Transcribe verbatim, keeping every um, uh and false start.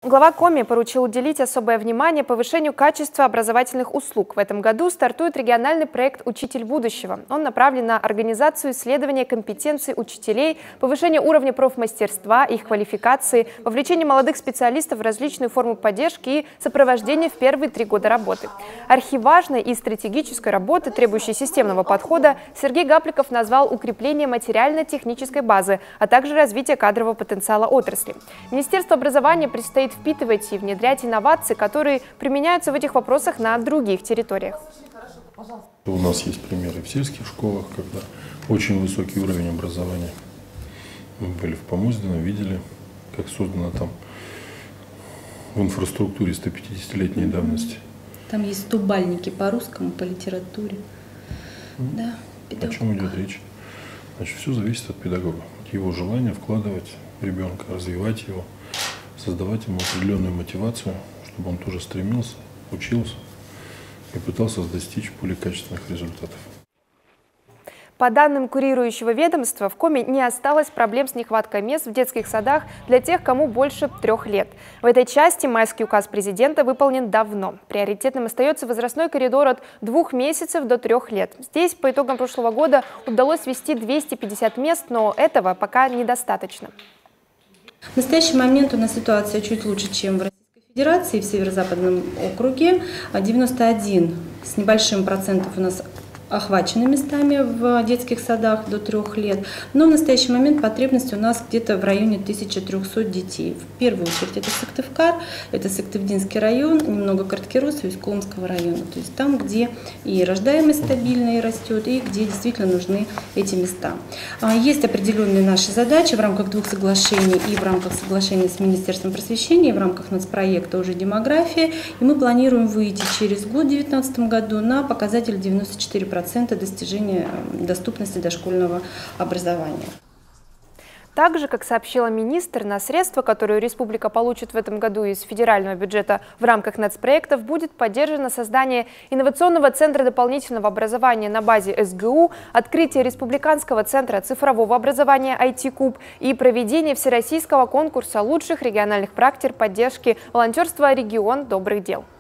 Глава Коми поручил уделить особое внимание повышению качества образовательных услуг. В этом году стартует региональный проект «Учитель будущего». Он направлен на организацию исследования компетенций учителей, повышение уровня профмастерства, их квалификации, вовлечение молодых специалистов в различные формы поддержки и сопровождение в первые три года работы. Архиважной и стратегической работы, требующей системного подхода, Сергей Гапликов назвал укрепление материально-технической базы, а также развитие кадрового потенциала отрасли. Министерство образования предстоит впитывать и внедрять инновации, которые применяются в этих вопросах на других территориях. У нас есть примеры в сельских школах, когда очень высокий уровень образования. Мы были в Помоздино, видели, как создано там в инфраструктуре сто пятидесятилетней давности. Там есть стобальники по русскому, по литературе. Mm. Да, о чем идет речь? Значит, все зависит от педагога, от его желания вкладывать в ребенка, развивать его, создавать ему определенную мотивацию, чтобы он тоже стремился, учился и пытался достичь более качественных результатов. По данным курирующего ведомства, в Коми не осталось проблем с нехваткой мест в детских садах для тех, кому больше трех лет. В этой части майский указ президента выполнен давно. Приоритетным остается возрастной коридор от двух месяцев до трех лет. Здесь по итогам прошлого года удалось ввести двести пятьдесят мест, но этого пока недостаточно. В настоящий момент у нас ситуация чуть лучше, чем в Российской Федерации, в Северо-Западном округе. девяносто один с небольшим процентов у нас охвачены местами в детских садах до трех лет, но в настоящий момент потребность у нас где-то в районе тысячи трёхсот детей. В первую очередь это Сыктывкар, это Сыктывдинский район, немного Карткерус и Усть-Колымского района, то есть там, где и рождаемость стабильная растет, и где действительно нужны эти места. Есть определенные наши задачи в рамках двух соглашений и в рамках соглашения с Министерством просвещения, и в рамках нацпроекта уже демография, и мы планируем выйти через год, в две тысячи девятнадцатом году, на показатель девяносто четыре процента достижения доступности дошкольного образования. Также, как сообщила министр, на средства, которые республика получит в этом году из федерального бюджета в рамках нацпроектов, будет поддержано создание инновационного центра дополнительного образования на базе эс гэ у, открытие республиканского центра цифрового образования ай ти-Куб и проведение всероссийского конкурса лучших региональных практик поддержки волонтерства «Регион добрых дел».